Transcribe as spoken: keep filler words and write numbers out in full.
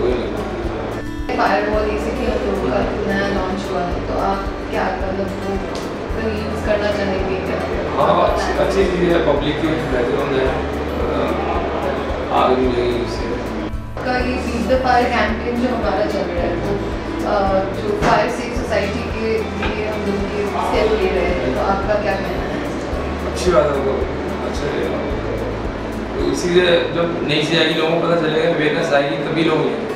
ही लगता। फायरवॉल ए C P हम लोगों का नया लॉन्च हुआ है, तो आप क्या मतलब वो यूज़ करना चाहेंगे क्या? हाँ, अच्छी चीज़ है, पब्लिक की बैकग्राउंड है, आगे मिलेगी इससे। का ये बीट द फायर कैंपेन जो हमारा चल रहा है, तो जो फायर सेफ सोसाइटी के लिए हम लोग ये स्टेप ले रहे हैं, तो आपका क्या कहना है? अच्छी बात है, वो अच्छा रहेगा। तो इसी से जब नई चीज़ आएगी लोगों को पता चलेगा, अवेयरनेस आएगी तभी लोग